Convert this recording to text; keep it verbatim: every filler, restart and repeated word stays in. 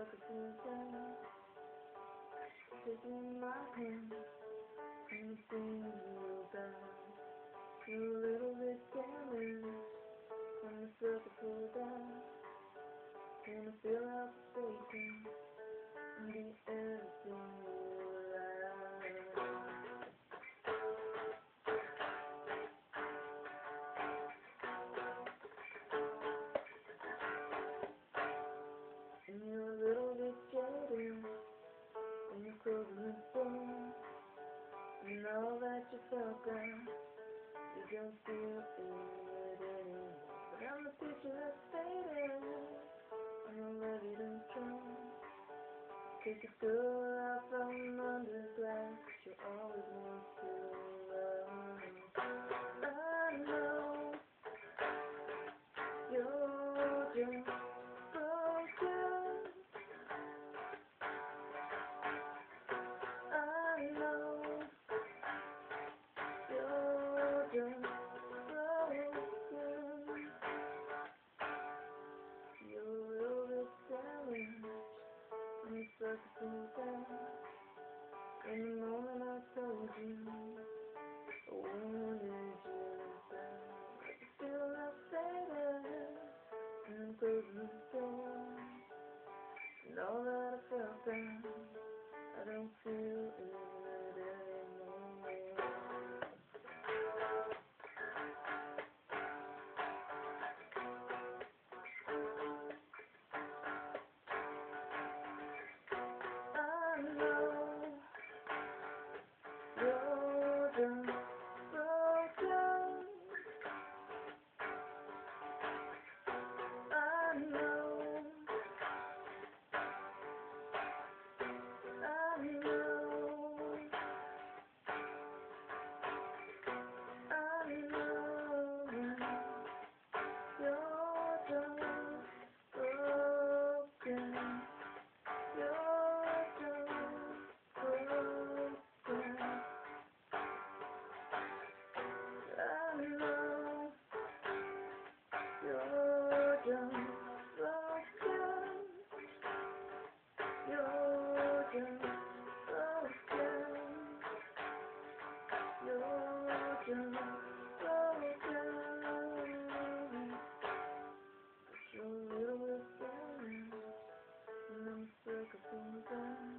sucker for that. Taking my hand and seeing you down. You're a little bit damaged. I'm a sucker for that. Wanna feel out the station and be everything you like. And you're a little bit jaded when you're closing the door. And all that you felt there, you don't feel it anymore. But I'm the picture that's faded, I'm ready to try. Take a girl out from under glass, you always want to love. I know you're just broken. I know you're just broken. You're a little bit damaged. I'm a sucker for that. In the moment I told you, I wanted you back. I can feel that faded, and I'm closing the door. And all that I felt then, I don't feel it anymore. I know you're just broken. I know, I know, I know you're just broken. You're just broken. I know you're just broken. You're just broken. You're just broken. But you're a little bit damaged, and I'm a sucker for that.